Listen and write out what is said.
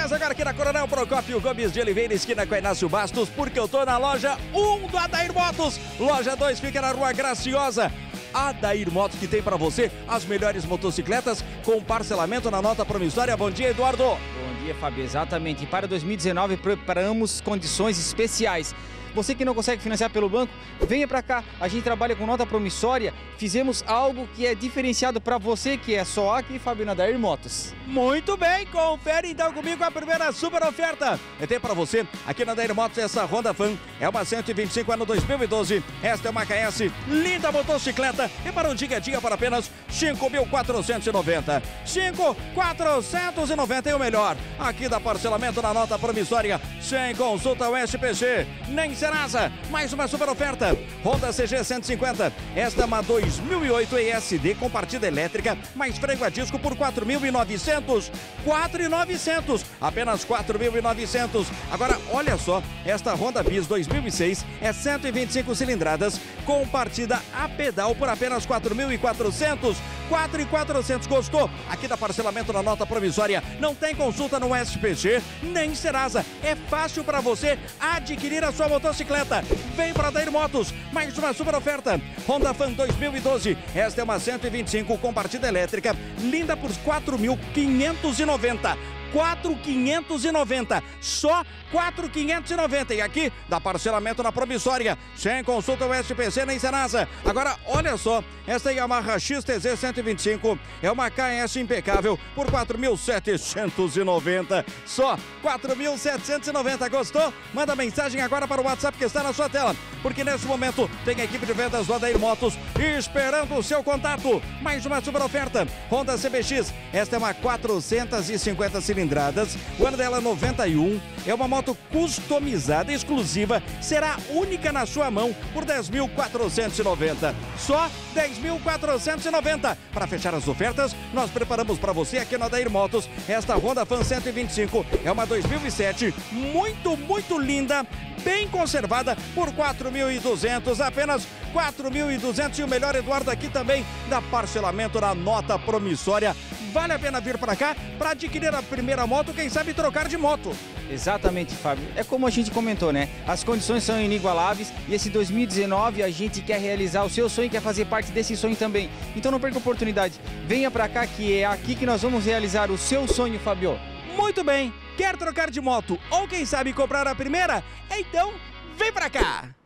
Mas agora aqui na Coronel Procópio Gomes de Oliveira, esquina com Inácio Bastos, porque eu tô na loja 1 do Adair Motos. Loja 2 fica na Rua Graciosa. Adair Motos, que tem para você as melhores motocicletas com parcelamento na nota promissória. Bom dia, Eduardo. Bom dia, Fábio. Exatamente. E para 2019 preparamos condições especiais. Você que não consegue financiar pelo banco, venha para cá. A gente trabalha com nota promissória. Fizemos algo que é diferenciado para você, que é só aqui, Fábio, na Adair Motos. Muito bem, confere então comigo a primeira super oferta. Eu tenho para você aqui na Adair Motos essa Honda Fan. É uma 125 ano 2012. Esta é uma KS, linda motocicleta. E para um dia a dia por apenas 5.490. 5.490 é o melhor. Aqui dá parcelamento na nota promissória, sem consulta ao SPC, nem Serasa. Mais uma super oferta. Honda CG 150. Esta é uma 2008 ESD com partida elétrica, mais freio a disco por 4.900. 4.900. Apenas 4.900. Agora, olha só, esta Honda Bis 2006 é 125 cilindradas com partida a pedal por apenas 4.400. 4.400. Gostou? Aqui dá parcelamento na nota provisória. Não tem consulta no SPG, nem Serasa. É fácil para você adquirir a sua motocicleta. Vem para Adair Motos. Mais uma super oferta. Honda Fan 2012. Esta é uma 125 com partida elétrica, linda por 4.590. 4.590, só 4.590. E aqui dá parcelamento na promissória, sem consulta ao SPC nem Serasa. Agora, olha só, esta Yamaha XTZ 125 é uma KS impecável por 4.790. Só 4.790. Gostou? Manda mensagem agora para o WhatsApp que está na sua tela, porque nesse momento tem a equipe de vendas do Adair Motos esperando o seu contato. Mais uma super oferta. Honda CBX, esta é uma 450 cilindradas. O ano dela é 91, é uma moto customizada, exclusiva, será única na sua mão por 10.490. Só 10.490. Para fechar as ofertas, nós preparamos para você aqui na Adair Motos esta Honda Fan 125, é uma 2007, muito linda, bem conservada por 4.200, apenas 4.200. E o melhor, Eduardo, aqui também dá parcelamento na nota promissória. Vale a pena vir para cá para adquirir a primeira moto, quem sabe trocar de moto. Exatamente, Fábio. É como a gente comentou, né? As condições são inigualáveis e esse 2019 a gente quer realizar o seu sonho, quer fazer parte desse sonho também. Então não perca a oportunidade. Venha para cá que é aqui que nós vamos realizar o seu sonho, Fábio. Muito bem. Quer trocar de moto ou quem sabe comprar a primeira? Então vem para cá.